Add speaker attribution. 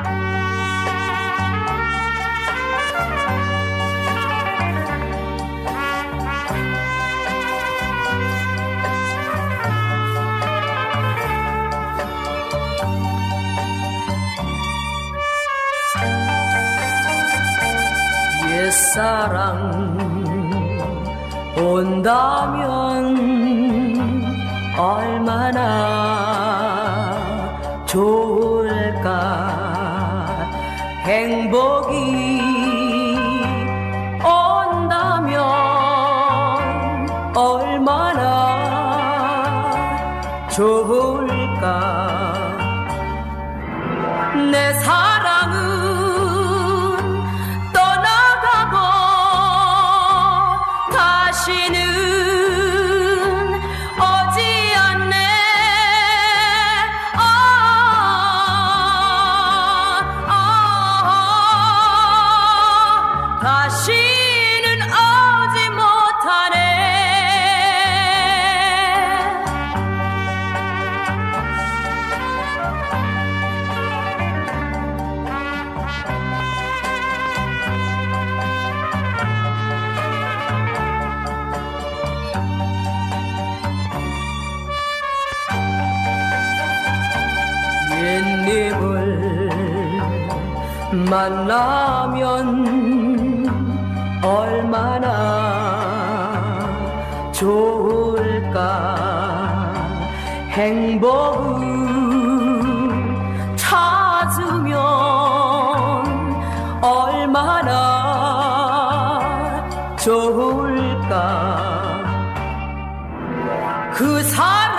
Speaker 1: 옛사랑 온다면 얼마나 좋을까. 행복이 온다면 얼마나 좋을까. 내 사랑은 다시는 오지 않네. 다시는 오지 못하네. 옛님을 만나면 얼마나 좋을까. 행복을 찾으면 얼마나 좋을까. 그 사람